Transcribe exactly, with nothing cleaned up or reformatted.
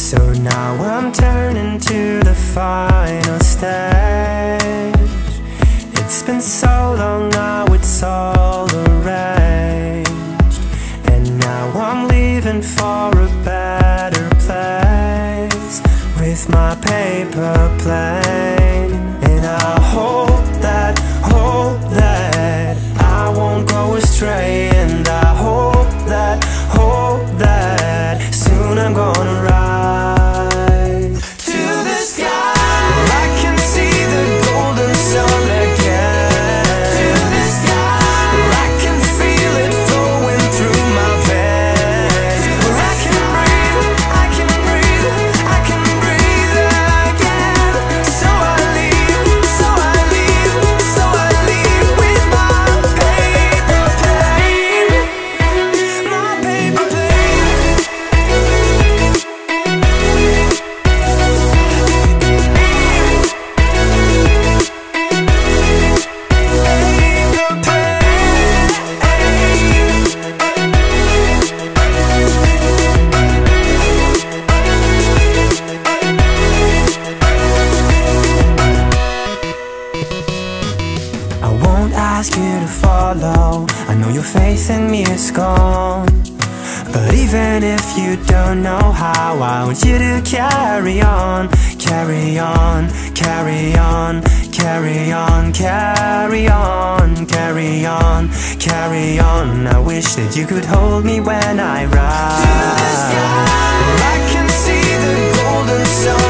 So now I'm turning to the final stage. It's been so long, now it's all arranged, and now I'm leaving for a better place with my paper plane. And I hope that, hope that I won't go astray. And I hope that, hope that soon I'm gonna rise to the sky where I can see the golden sun again. To the sky where I can feel it flowing through my veins. Where I can breathe, I can breathe, I can breathe again. So I leave, so I leave, so I leave with my paper plane. My paper plane. I won't ask you to follow, I know your faith in me is gone. But even if you don't know how, I want you to carry on, carry on, carry on, carry on, carry on, carry on, carry on. I wish that you could hold me when I rise. To the sky where I can see the golden sun